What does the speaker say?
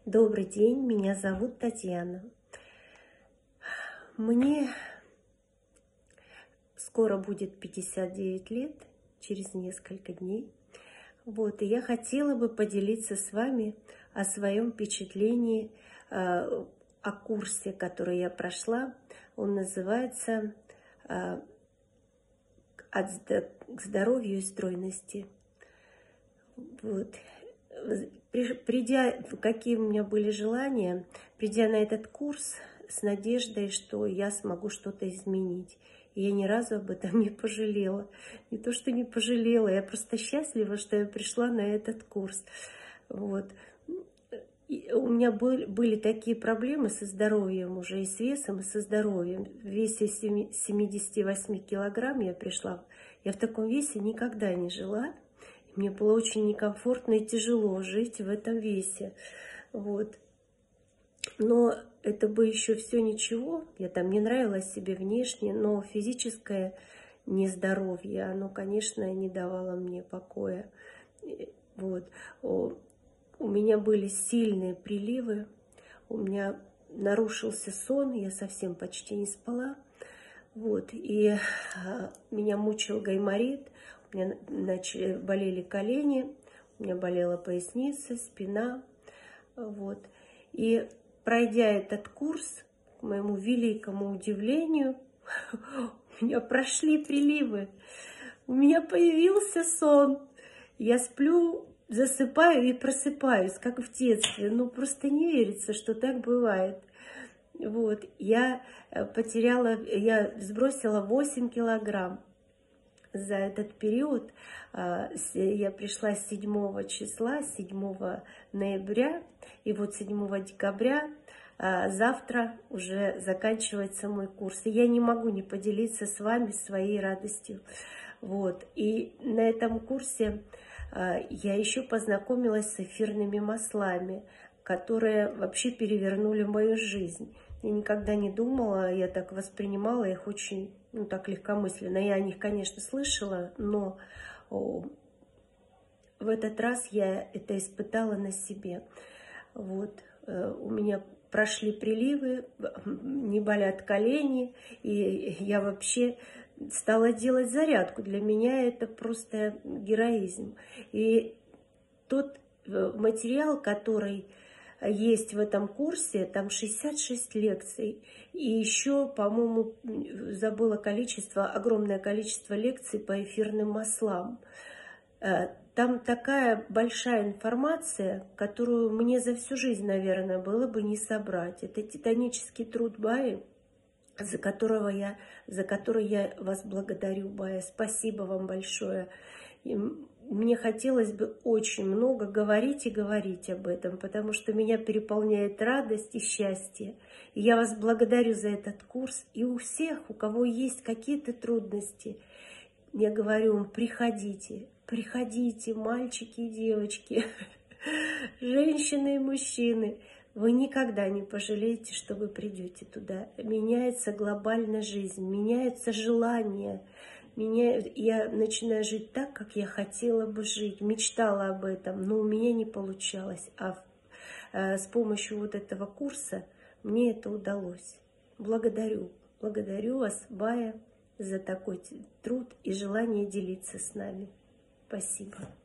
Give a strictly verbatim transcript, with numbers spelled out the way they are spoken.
Добрый день, меня зовут Татьяна. Мне скоро будет пятьдесят девять лет, через несколько дней. Вот, и я хотела бы поделиться с вами о своем впечатлении э, о курсе, который я прошла. Он называется э, «От к здоровью и стройности». Вот. Придя, какие у меня были желания, придя на этот курс с надеждой, что я смогу что-то изменить. И я ни разу об этом не пожалела. Не то, что не пожалела, я просто счастлива, что я пришла на этот курс. Вот. И у меня были, были такие проблемы со здоровьем уже, и с весом, и со здоровьем. В весе семидесяти восьми килограмм я пришла. Я в таком весе никогда не жила. Мне было очень некомфортно и тяжело жить в этом весе. Вот. Но это бы еще все ничего. Я там не нравилась себе внешне, но физическое нездоровье, оно, конечно, не давало мне покоя. Вот. У меня были сильные приливы, у меня нарушился сон, я совсем почти не спала. Вот. И меня мучил гайморит. У меня начали, болели колени, у меня болела поясница, спина. Вот. И пройдя этот курс, к моему великому удивлению, у меня прошли приливы. У меня появился сон. Я сплю, засыпаю и просыпаюсь, как в детстве. Ну, просто не верится, что так бывает. Вот. Я потеряла, я сбросила восемь килограмм. За этот период я пришла с седьмого числа, седьмого ноября, и вот седьмого декабря завтра уже заканчивается мой курс. И я не могу не поделиться с вами своей радостью. Вот. И на этом курсе я еще познакомилась с эфирными маслами, которые вообще перевернули мою жизнь. Я никогда не думала, я так воспринимала их очень, ну, так легкомысленно. Я о них, конечно, слышала, но о, в этот раз я это испытала на себе. Вот. У меня прошли приливы, не болят колени, и я вообще стала делать зарядку. Для меня это просто героизм. И тот материал, который есть в этом курсе, там шестьдесят шесть лекций. И еще, по-моему, забыла количество, огромное количество лекций по эфирным маслам. Там такая большая информация, которую мне за всю жизнь, наверное, было бы не собрать. Это титанический труд Баи, за которого я, за который я вас благодарю, Бая. Спасибо вам большое. И мне хотелось бы очень много говорить и говорить об этом, потому что меня переполняет радость и счастье. И я вас благодарю за этот курс. И у всех, у кого есть какие-то трудности, я говорю вам, приходите, приходите, мальчики и девочки, женщины и мужчины. Вы никогда не пожалеете, что вы придете туда. Меняется глобальная жизнь, меняются желания. Меня, я начинаю жить так, как я хотела бы жить, мечтала об этом, но у меня не получалось. А э, с помощью вот этого курса мне это удалось. Благодарю, благодарю вас, Бая, за такой труд и желание делиться с нами. Спасибо.